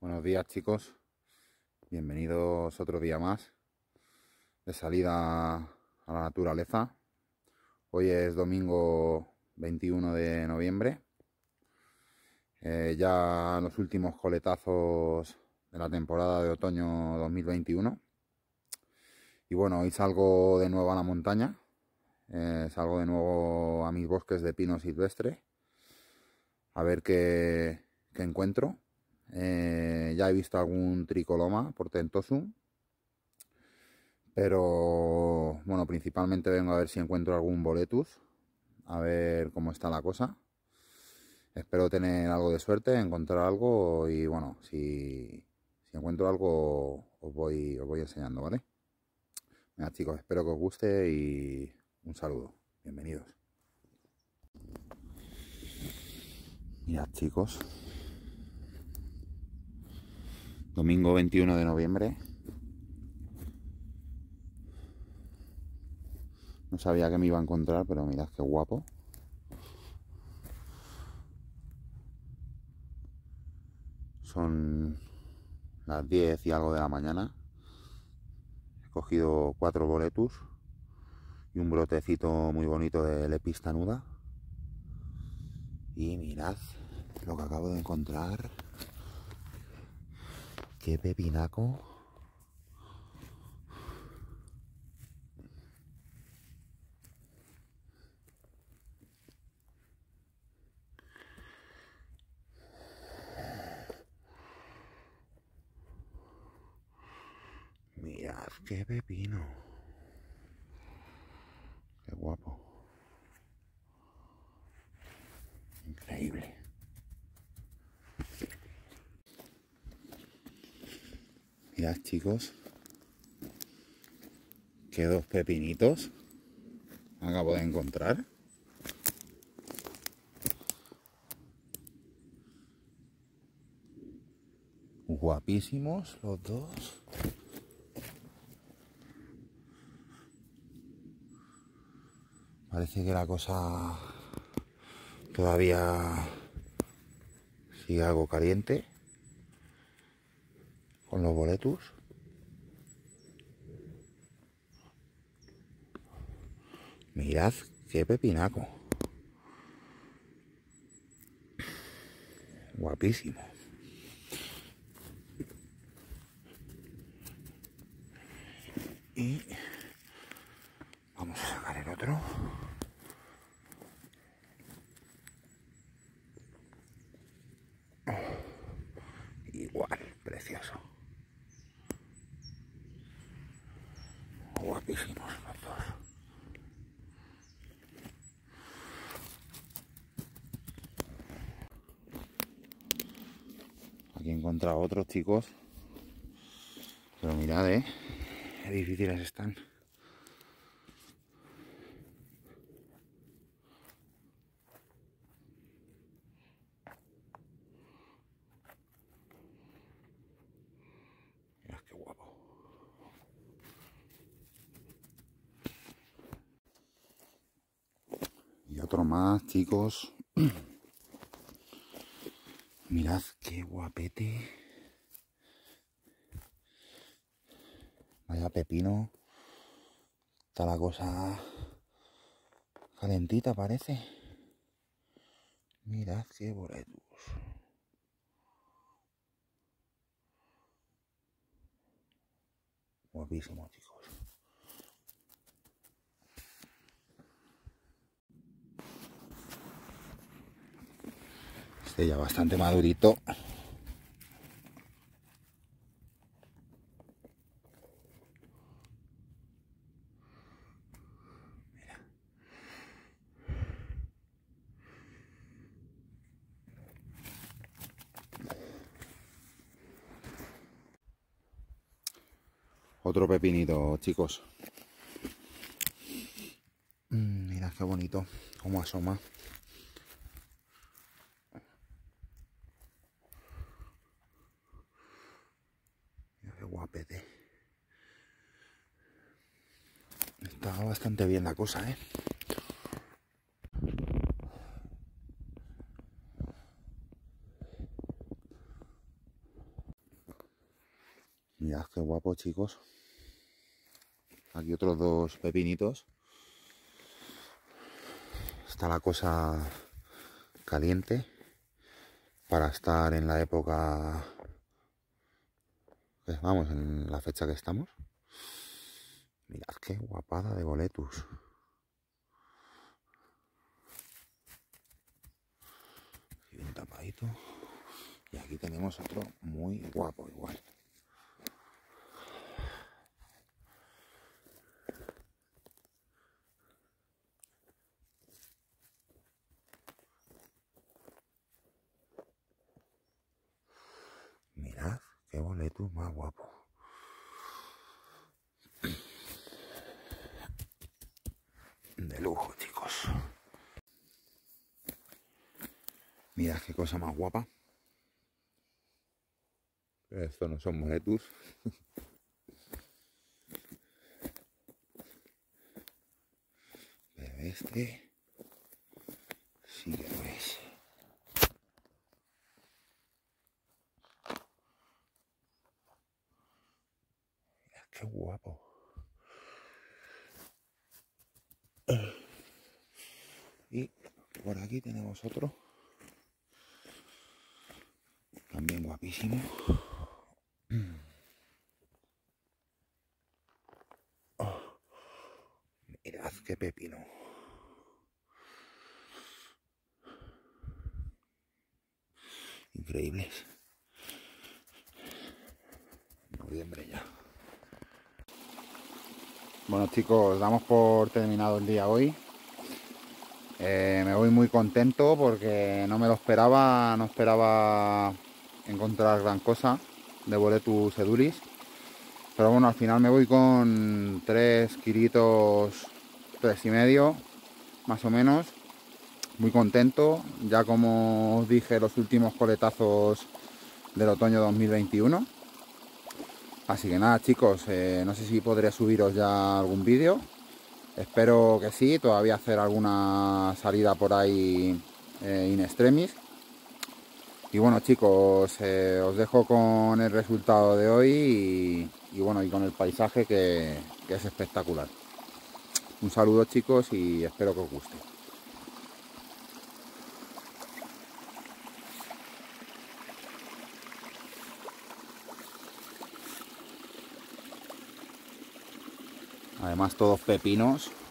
Buenos días, chicos, bienvenidos otro día más de salida a la naturaleza. Hoy es domingo 21 de noviembre, ya los últimos coletazos de la temporada de otoño 2021. Y bueno, hoy salgo de nuevo a la montaña, salgo de nuevo a mis bosques de pino silvestre a ver qué encuentro. Ya he visto algún tricoloma portentosum, pero bueno, principalmente vengo a ver si encuentro algún boletus, a ver cómo está la cosa. Espero tener algo de suerte, encontrar algo y bueno, si encuentro algo os voy enseñando, ¿vale? Venga, chicos, espero que os guste y un saludo, bienvenidos. Mirad, chicos, domingo 21 de noviembre. No sabía que me iba a encontrar, pero mirad qué guapo. Son las 10 y algo de la mañana. He cogido 4 boletus y un brotecito muy bonito de Lepis tanuda. Y mirad lo que acabo de encontrar. ¡Qué pepinaco! Mirad qué pepino. Qué guapo. Increíble. Mirad, chicos, que 2 pepinitos acabo de encontrar. Guapísimos los dos. Parece que la cosa todavía sigue algo caliente con los boletus. Mirad qué pepinaco. Guapísimo. Y vamos a sacar el otro. Igual, precioso. Guapísimos los dos. Aquí he encontrado otros, chicos. Pero mirad, qué difíciles están. Mirad qué guapo. Y otro más, chicos. Mirad qué guapete. Vaya pepino. Está la cosa calentita, parece. Mirad qué boletus. Guapísimo, chicos. Este ya bastante madurito. Mira. Otro pepinito, chicos. Mirad qué bonito, cómo asoma. Mira qué guapete. Está bastante bien la cosa, Mirad qué guapo, chicos. Aquí otros dos pepinitos. Está la cosa caliente para estar en la época, vamos, en la fecha que estamos. Mirad qué guapada de boletus. Y bien tapadito. Y aquí tenemos otro muy guapo igual. Mirad qué boletus más guapo. De lujo, chicos. Mirad qué cosa más guapa. Estos no son boletus. Pero este sí que lo es. Mirad qué guapo. Y por aquí tenemos otro. También guapísimo. Oh, mirad qué pepino. Increíbles. Noviembre ya. Bueno, chicos, damos por terminado el día hoy. Me voy muy contento porque no me lo esperaba, no esperaba encontrar gran cosa de Boletus edulis. Pero bueno, al final me voy con 3 kilitos, 3,5 más o menos. Muy contento, ya como os dije, los últimos coletazos del otoño 2021. Así que nada, chicos, no sé si podré subiros ya algún vídeo. Espero que sí, todavía hacer alguna salida por ahí in extremis. Y bueno, chicos, os dejo con el resultado de hoy y bueno, y con el paisaje que es espectacular. Un saludo, chicos, y espero que os guste. Además, todos pepinos.